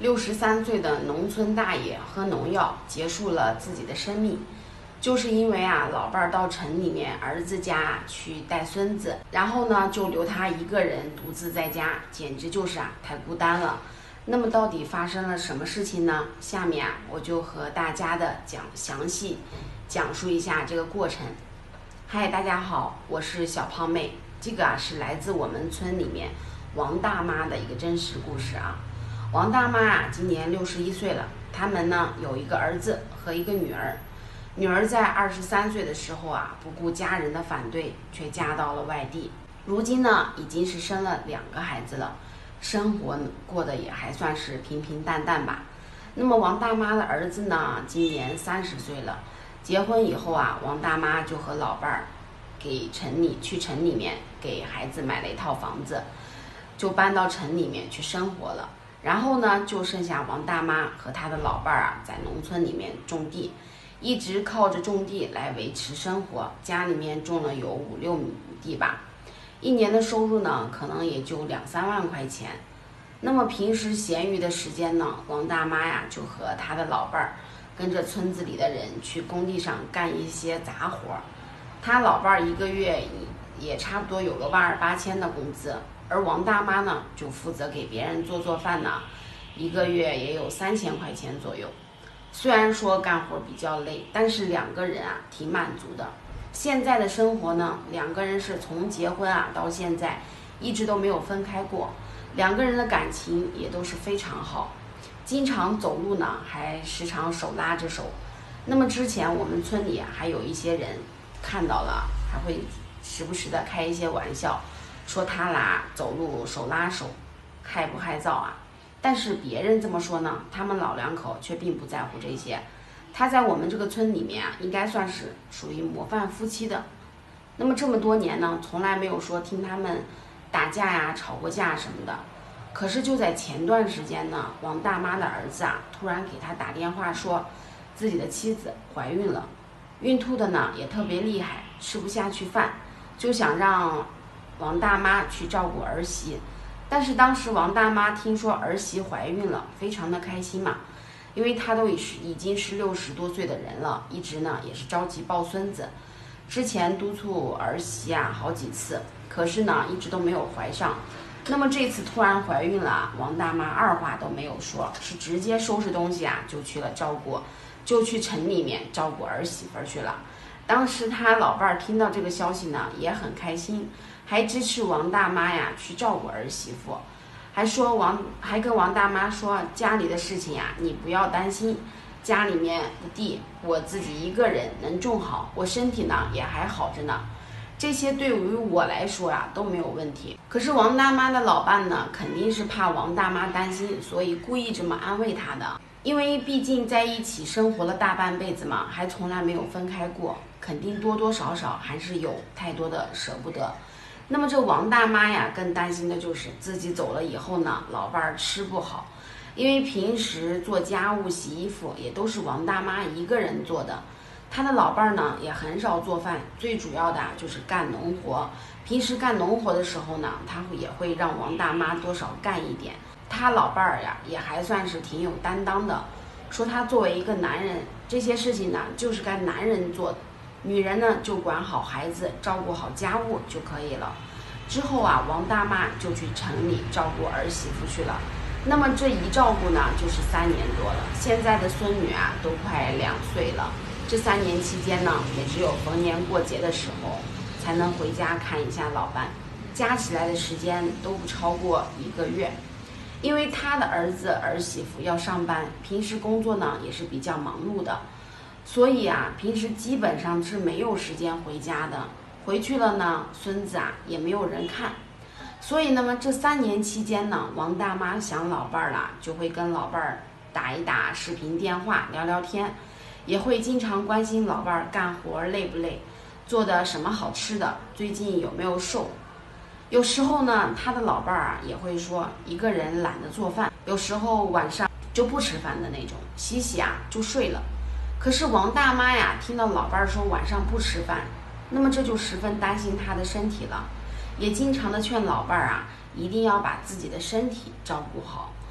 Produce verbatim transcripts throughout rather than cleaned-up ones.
六十三岁的农村大爷喝农药结束了自己的生命，就是因为啊，老伴儿到城里面儿子家去带孙子，然后呢就留他一个人独自在家，简直就是啊太孤单了。那么到底发生了什么事情呢？下面啊我就和大家的讲详细讲述一下这个过程。嗨，大家好，我是小胖妹，这个啊是来自我们村里面王大妈的一个真实故事啊。王大妈啊今年六十一岁了，他们呢有一个儿子和一个女儿。女儿在二十三岁的时候啊，不顾家人的反对，却嫁到了外地。如今呢，已经是生了两个孩子了，生活过得也还算是平平淡淡吧。那么王大妈的儿子呢，今年三十岁了。结婚以后啊，王大妈就和老伴儿给城里去城里面给孩子买了一套房子，就搬到城里面去生活了。然后呢，就剩下王大妈和她的老伴儿啊，在农村里面种地。一直靠着种地来维持生活，家里面种了有五六亩地吧，一年的收入呢，可能也就两三万块钱。那么平时闲余的时间呢，王大妈呀就和她的老伴儿跟着村子里的人去工地上干一些杂活。她老伴儿一个月也差不多有个万二八千的工资，而王大妈呢就负责给别人做做饭呢，一个月也有三千块钱左右。虽然说干活比较累，但是两个人啊挺满足的。现在的生活呢，两个人是从结婚啊到现在一直都没有分开过，两个人的感情也都是非常好，经常走路呢还时常手拉着手。那么之前我们村里啊还有一些人看到了，还会时不时的开一些玩笑，说他俩走路手拉手，害不害臊啊？但是别人这么说呢，他们老两口却并不在乎这些。他在我们这个村里面啊，应该算是属于模范夫妻的。那么这么多年呢，从来没有说听他们打架呀、吵过架什么的。可是就在前段时间呢，王大妈的儿子啊，突然给他打电话说，自己的妻子怀孕了，孕吐的呢也特别厉害，吃不下去饭，就想让王大妈去照顾儿媳。但是当时王大妈听说儿媳怀孕了，非常的开心嘛，因为她都已是已经是六十多岁的人了，一直呢也是着急抱孙子。之前督促儿媳啊好几次，可是呢一直都没有怀上。那么这次突然怀孕了，王大妈二话都没有说，是直接收拾东西啊就去了照顾，就去城里面照顾儿媳妇去了。当时他老伴儿听到这个消息呢，也很开心，还支持王大妈呀去照顾儿媳妇，还说王还跟王大妈说，家里的事情呀你不要担心，家里面的地我自己一个人能种好，我身体呢也还好着呢，这些对于我来说呀都没有问题。可是王大妈的老伴呢，肯定是怕王大妈担心，所以故意这么安慰她的。因为毕竟在一起生活了大半辈子嘛，还从来没有分开过，肯定多多少少还是有太多的舍不得。那么这王大妈呀，更担心的就是自己走了以后呢，老伴儿吃不好，因为平时做家务、洗衣服也都是王大妈一个人做的，她的老伴儿呢也很少做饭，最主要的就是干农活。平时干农活的时候呢，他也会让王大妈多少干一点。他老伴儿呀也还算是挺有担当的，说他作为一个男人，这些事情呢就是该男人做的，女人呢就管好孩子，照顾好家务就可以了。之后啊，王大妈就去城里照顾儿媳妇去了。那么这一照顾呢就是三年多了，现在的孙女啊都快两岁了。这三年期间呢，也只有逢年过节的时候才能回家看一下老伴，加起来的时间都不超过一个月。因为他的儿子儿媳妇要上班，平时工作呢也是比较忙碌的，所以啊平时基本上是没有时间回家的。回去了呢，孙子啊也没有人看，所以那么这三年期间呢，王大妈想老伴儿啦，就会跟老伴儿打一打视频电话聊聊天，也会经常关心老伴儿干活累不累，做的什么好吃的，最近有没有瘦。有时候呢，他的老伴儿啊也会说一个人懒得做饭，有时候晚上就不吃饭的那种，洗洗啊就睡了。可是王大妈呀，听到老伴儿说晚上不吃饭，那么这就十分担心他的身体了，也经常的劝老伴儿啊，一定要把自己的身体照顾好。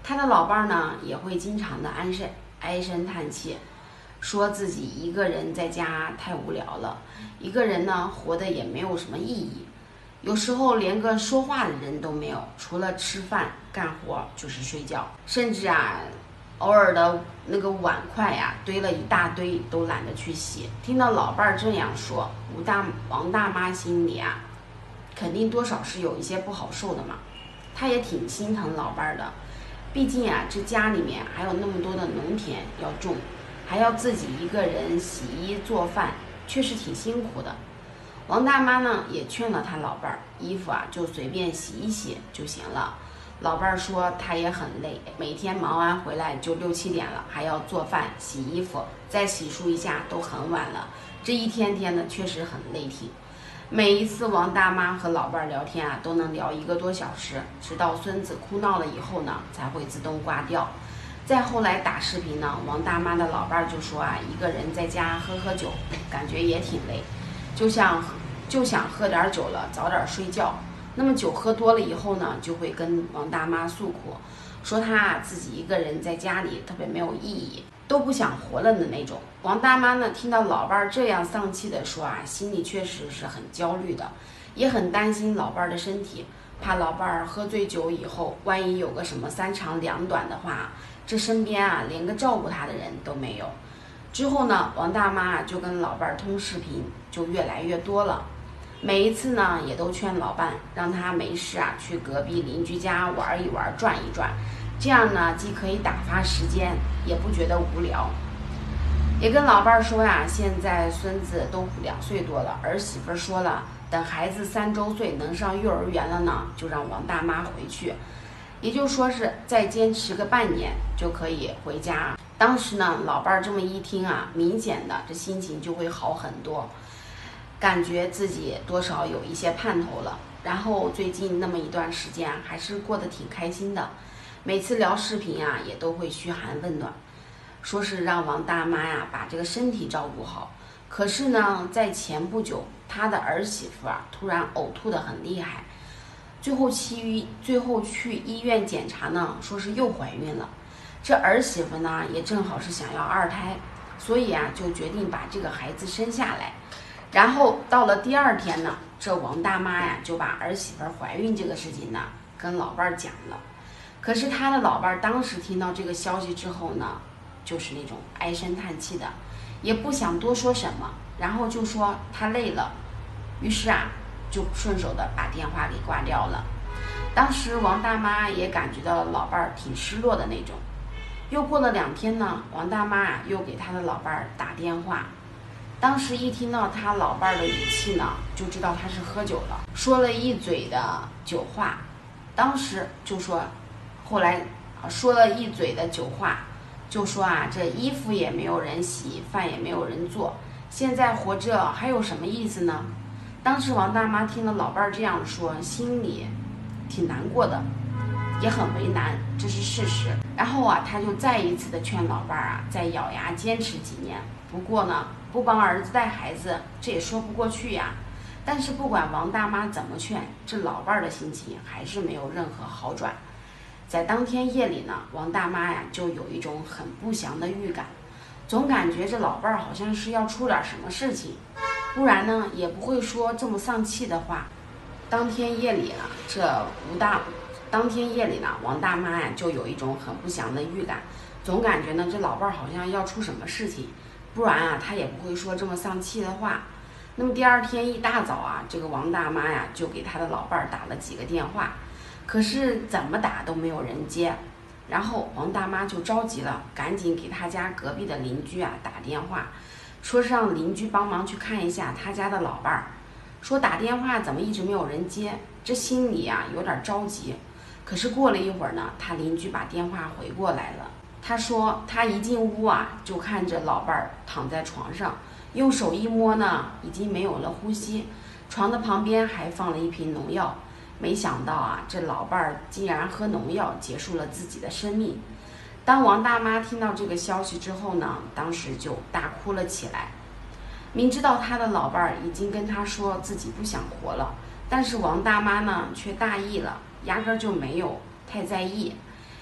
他的老伴儿呢也会经常的唉声唉声叹气，说自己一个人在家太无聊了，一个人呢活得也没有什么意义，有时候连个说话的人都没有，除了吃饭干活就是睡觉，甚至啊偶尔的那个碗筷呀、啊、堆了一大堆都懒得去洗。听到老伴儿这样说，吴大王大妈心里啊肯定多少是有一些不好受的嘛，她也挺心疼老伴儿的，毕竟啊这家里面还有那么多的农田要种，还要自己一个人洗衣做饭，确实挺辛苦的。王大妈呢也劝了她老伴儿，衣服啊就随便洗一洗就行了。老伴儿说他也很累，每天忙完回来就六七点了，还要做饭洗衣服，再洗漱一下都很晚了，这一天天的确实很累挺。每一次王大妈和老伴儿聊天啊，都能聊一个多小时，直到孙子哭闹了以后呢，才会自动挂掉。再后来打视频呢，王大妈的老伴儿就说啊，一个人在家喝喝酒，感觉也挺累，就像就想喝点酒了，早点睡觉。那么酒喝多了以后呢，就会跟王大妈诉苦，说她啊自己一个人在家里特别没有意义，都不想活了的那种。王大妈呢听到老伴儿这样丧气的说啊，心里确实是很焦虑的，也很担心老伴儿的身体，怕老伴儿喝醉酒以后，万一有个什么三长两短的话，这身边啊连个照顾他的人都没有。之后呢，王大妈啊就跟老伴儿通视频就越来越多了。每一次呢，也都劝老伴让他没事啊去隔壁邻居家玩一玩、转一转，这样呢既可以打发时间，也不觉得无聊。也跟老伴说呀，现在孙子都两岁多了，儿媳妇说了，等孩子三周岁能上幼儿园了呢，就让王大妈回去，也就说是再坚持个半年就可以回家。当时呢，老伴这么一听啊，明显的这心情就会好很多。感觉自己多少有一些盼头了，然后最近那么一段时间还是过得挺开心的，每次聊视频啊也都会嘘寒问暖，说是让王大妈呀把这个身体照顾好。可是呢，在前不久，他的儿媳妇啊突然呕吐得很厉害，最后去最后去医院检查呢，说是又怀孕了。这儿媳妇呢也正好是想要二胎，所以啊就决定把这个孩子生下来。然后到了第二天呢，这王大妈呀就把儿媳妇怀孕这个事情呢跟老伴儿讲了。可是他的老伴儿当时听到这个消息之后呢，就是那种唉声叹气的，也不想多说什么，然后就说他累了，于是啊就顺手的把电话给挂掉了。当时王大妈也感觉到老伴儿挺失落的那种。又过了两天呢，王大妈啊又给他的老伴儿打电话。当时一听到他老伴儿的语气呢，就知道他是喝酒了，说了一嘴的酒话。当时就说，后来啊说了一嘴的酒话，就说啊这衣服也没有人洗，饭也没有人做，现在活着还有什么意思呢？当时王大妈听了老伴儿这样说，心里挺难过的，也很为难，这是事实。然后啊，他就再一次的劝老伴儿啊，再咬牙坚持几年。不过呢，不帮儿子带孩子，这也说不过去呀。但是不管王大妈怎么劝，这老伴儿的心情还是没有任何好转。在当天夜里呢，王大妈呀就有一种很不祥的预感，总感觉这老伴儿好像是要出点什么事情，不然呢也不会说这么丧气的话。当天夜里呢，这吴大当天夜里呢，王大妈呀就有一种很不祥的预感，总感觉呢这老伴儿好像要出什么事情。不然啊，他也不会说这么丧气的话。那么第二天一大早啊，这个王大妈呀就给他的老伴儿打了几个电话，可是怎么打都没有人接。然后王大妈就着急了，赶紧给他家隔壁的邻居啊打电话，说是让邻居帮忙去看一下他家的老伴儿。说打电话怎么一直没有人接，这心里啊有点着急。可是过了一会儿呢，他邻居把电话回过来了。他说他一进屋啊，就看着老伴儿躺在床上，用手一摸呢，已经没有了呼吸，床的旁边还放了一瓶农药。没想到啊，这老伴儿竟然喝农药结束了自己的生命。当王大妈听到这个消息之后呢，当时就大哭了起来。明知道他的老伴儿已经跟他说自己不想活了，但是王大妈呢却大意了，压根儿就没有太在意。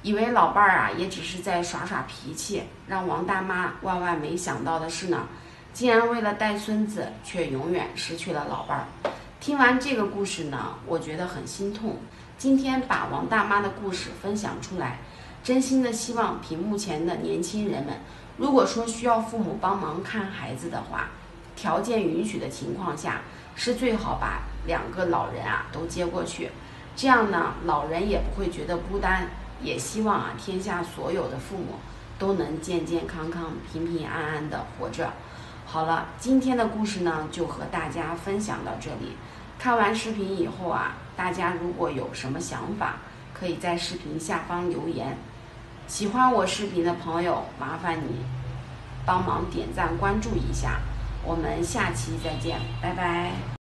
以为老伴儿啊也只是在耍耍脾气，让王大妈万万没想到的是呢，竟然为了带孙子，却永远失去了老伴儿。听完这个故事呢，我觉得很心痛。今天把王大妈的故事分享出来，真心的希望屏幕前的年轻人们，如果说需要父母帮忙看孩子的话，条件允许的情况下，是最好把两个老人啊都接过去，这样呢，老人也不会觉得孤单。也希望啊，天下所有的父母都能健健康康、平平安安的活着。好了，今天的故事呢，就和大家分享到这里。看完视频以后啊，大家如果有什么想法，可以在视频下方留言。喜欢我视频的朋友，麻烦你帮忙点赞关注一下。我们下期再见，拜拜。